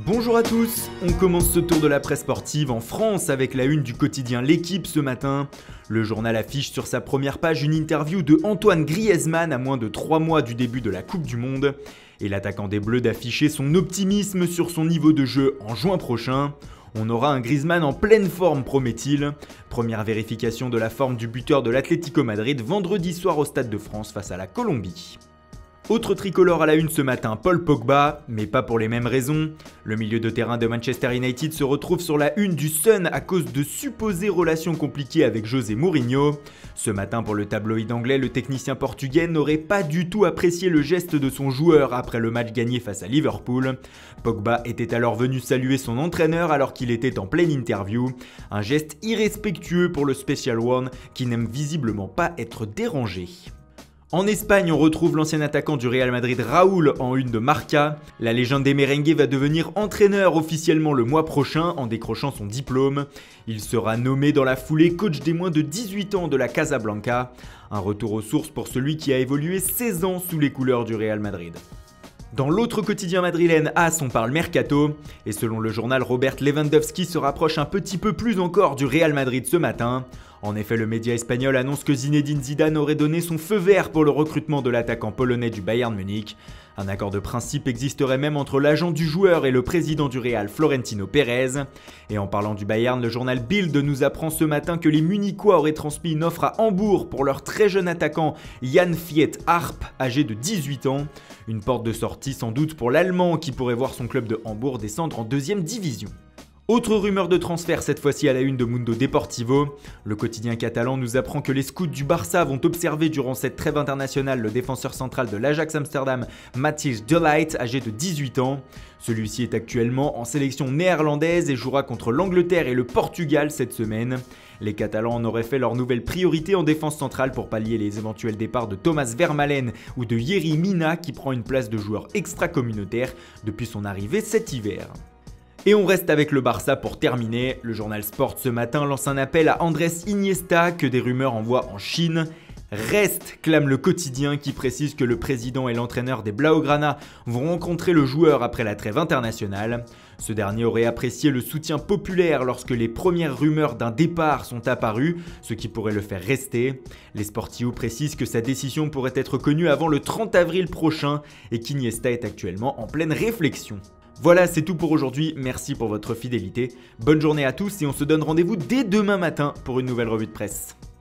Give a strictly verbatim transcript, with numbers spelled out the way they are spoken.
Bonjour à tous, on commence ce tour de la presse sportive en France avec la une du quotidien L'Équipe ce matin. Le journal affiche sur sa première page une interview de Antoine Griezmann à moins de trois mois du début de la Coupe du Monde. Et l'attaquant des Bleus d'afficher son optimisme sur son niveau de jeu en juin prochain. On aura un Griezmann en pleine forme, promet-il. Première vérification de la forme du buteur de l'Atlético Madrid vendredi soir au Stade de France face à la Colombie. Autre tricolore à la une ce matin, Paul Pogba, mais pas pour les mêmes raisons. Le milieu de terrain de Manchester United se retrouve sur la une du Sun à cause de supposées relations compliquées avec José Mourinho. Ce matin, pour le tabloïd anglais, le technicien portugais n'aurait pas du tout apprécié le geste de son joueur après le match gagné face à Liverpool. Pogba était alors venu saluer son entraîneur alors qu'il était en pleine interview. Un geste irrespectueux pour le Special One qui n'aime visiblement pas être dérangé. En Espagne, on retrouve l'ancien attaquant du Real Madrid Raúl en une de Marca. La légende des merengues va devenir entraîneur officiellement le mois prochain en décrochant son diplôme. Il sera nommé dans la foulée coach des moins de dix-huit ans de la Casablanca. Un retour aux sources pour celui qui a évolué seize ans sous les couleurs du Real Madrid. Dans l'autre quotidien madrilène, AS, on parle mercato, et selon le journal, Robert Lewandowski se rapproche un petit peu plus encore du Real Madrid ce matin. En effet, le média espagnol annonce que Zinedine Zidane aurait donné son feu vert pour le recrutement de l'attaquant polonais du Bayern Munich. Un accord de principe existerait même entre l'agent du joueur et le président du Real, Florentino Pérez. Et en parlant du Bayern, le journal Bild nous apprend ce matin que les Munichois auraient transmis une offre à Hambourg pour leur très jeune attaquant Jan Fiet Arp, âgé de dix-huit ans. Une porte de sortie sans doute pour l'Allemand qui pourrait voir son club de Hambourg descendre en deuxième division. Autre rumeur de transfert, cette fois-ci à la une de Mundo Deportivo. Le quotidien catalan nous apprend que les scouts du Barça vont observer durant cette trêve internationale le défenseur central de l'Ajax Amsterdam, Matthijs de Ligt, âgé de dix-huit ans. Celui-ci est actuellement en sélection néerlandaise et jouera contre l'Angleterre et le Portugal cette semaine. Les Catalans en auraient fait leur nouvelle priorité en défense centrale pour pallier les éventuels départs de Thomas Vermaelen ou de Yerry Mina qui prend une place de joueur extra-communautaire depuis son arrivée cet hiver. Et on reste avec le Barça pour terminer. Le journal Sport ce matin lance un appel à Andrés Iniesta que des rumeurs envoient en Chine. Reste, clame le quotidien qui précise que le président et l'entraîneur des Blaugrana vont rencontrer le joueur après la trêve internationale. Ce dernier aurait apprécié le soutien populaire lorsque les premières rumeurs d'un départ sont apparues, ce qui pourrait le faire rester. Les Sportivo précisent que sa décision pourrait être connue avant le trente avril prochain et qu'Iniesta est actuellement en pleine réflexion. Voilà, c'est tout pour aujourd'hui, merci pour votre fidélité, bonne journée à tous et on se donne rendez-vous dès demain matin pour une nouvelle revue de presse.